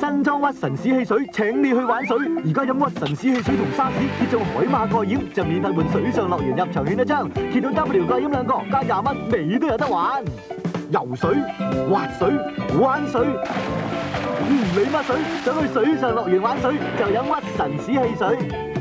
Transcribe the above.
新裝屈臣氏汽水請你去玩水，而家飲屈臣氏汽水同沙士揭中海馬蓋掩就免費換水上樂園入場券一張，揭到 W 蓋掩兩個加20蚊，你都有得玩。游水、滑水、玩水，唔理乜水，想去水上樂園玩水就飲屈臣氏汽水。